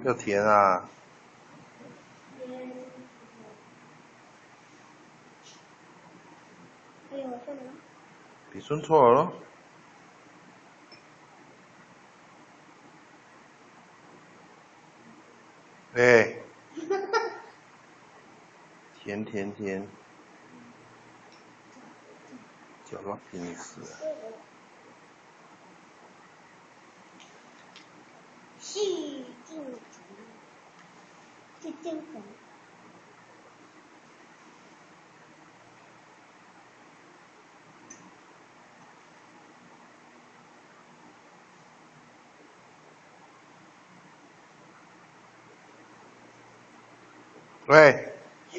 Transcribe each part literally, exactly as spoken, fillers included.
要填啊。 还有什么？ 笔顺错了咯。哎、欸，填填填，叫我平时。 细进城，去京城。 喂。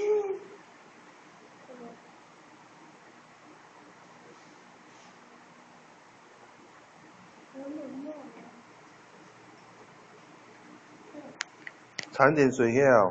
掺点水饺。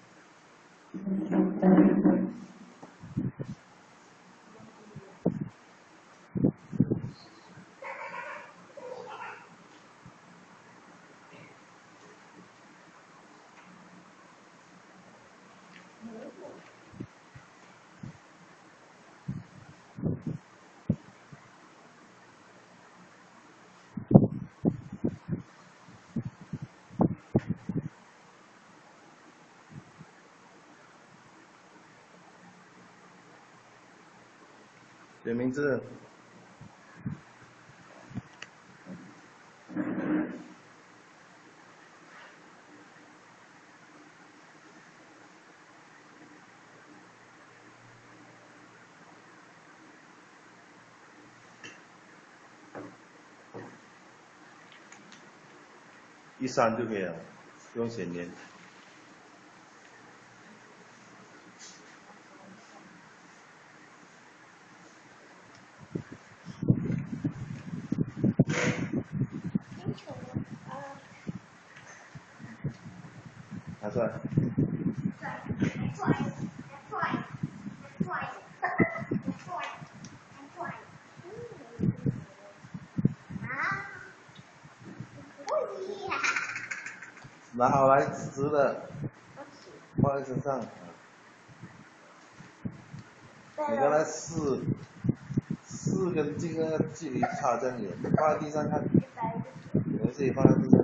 写名字。一删就可以了，不用写年。拿出来。拿好来，直的，放在身上。你刚才四四跟这个距离差这样远，放在地上看。没事，放在地上。